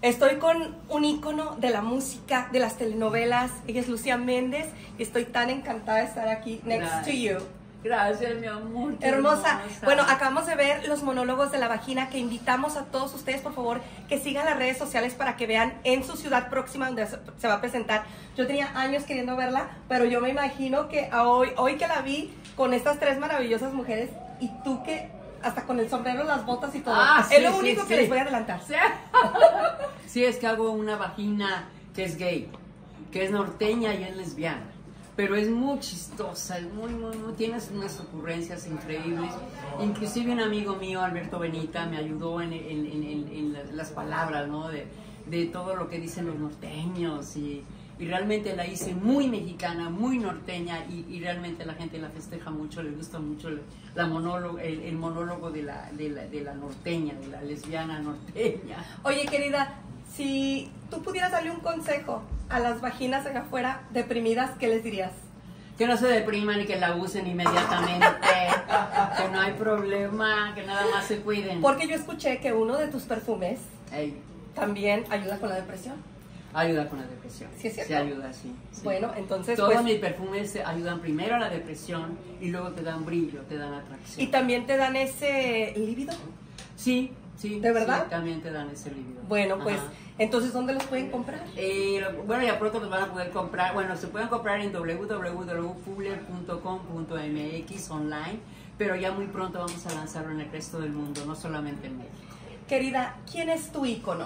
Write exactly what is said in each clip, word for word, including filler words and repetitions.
Estoy con un ícono de la música, de las telenovelas. Ella es Lucía Méndez y estoy tan encantada de estar aquí next Gracias. to you. Gracias, mi amor. Hermosa. hermosa. Bueno, acabamos de ver los monólogos de la vagina que invitamos a todos ustedes, por favor, que sigan las redes sociales para que vean en su ciudad próxima donde se va a presentar. Yo tenía años queriendo verla, pero yo me imagino que a hoy, hoy que la vi con estas tres maravillosas mujeres y tú que hasta con el sombrero, las botas y todo. Ah, es sí, lo sí, único sí. que les voy a adelantar. Sí. Sí, es que hago una vagina que es gay, que es norteña y es lesbiana. Pero es muy chistosa, es muy, muy, muy, tienes unas ocurrencias increíbles. Inclusive un amigo mío, Alberto Benita, me ayudó en, en, en, en, en las palabras, ¿no? De, de todo lo que dicen los norteños y, y realmente la hice muy mexicana, muy norteña y, y realmente la gente la festeja mucho, le gusta mucho el, la monólogo, el, el monólogo de la, de, la, de la norteña, de la lesbiana norteña. Oye, querida, si tú pudieras darle un consejo a las vaginas allá afuera deprimidas, ¿qué les dirías? Que no se depriman y que la usen inmediatamente, que no hay problema, que nada más se cuiden. Porque yo escuché que uno de tus perfumes Ey, también ayuda con la depresión. ayuda con la depresión. ¿Sí es cierto? Se ayuda, sí. sí. Bueno, entonces Todos pues, mis perfumes ayudan primero a la depresión y luego te dan brillo, te dan atracción. y también te dan ese líbido. Sí, sí. ¿De verdad? Sí, también te dan ese líbido. Bueno, pues, Ajá. entonces, ¿dónde los pueden comprar? Eh, bueno, ya pronto los van a poder comprar. Bueno, se pueden comprar en w w w punto fugler punto com punto m x online, pero ya muy pronto vamos a lanzarlo en el resto del mundo, no solamente en México. Querida, ¿quién es tu ícono?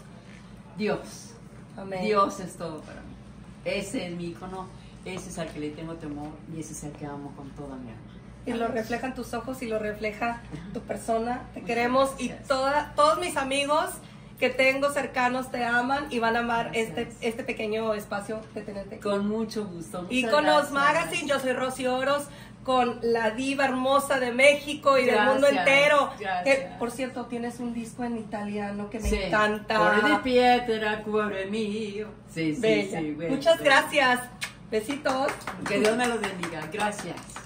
Dios. Amén. Dios es todo para mí. Ese es mi ícono, ese es al que le tengo temor y ese es el que amo con toda mi alma. Y lo reflejan tus ojos y lo refleja tu persona. Te queremos y gracias. toda, todos mis amigos que tengo cercanos te aman y van a amar este, Gracias. este pequeño espacio de tenerte aquí. Con mucho gusto. Muchas Íconos gracias. Magazine, yo soy Rosy Oros, con la diva hermosa de México y del Gracias, mundo entero. gracias. Que, por cierto, tienes un disco en italiano que me Sí. encanta. Cuore di pietra, cuore mío. Sí, sí, Bella. sí. bueno, Muchas bueno. gracias. Besitos. Que Dios me los bendiga. Gracias.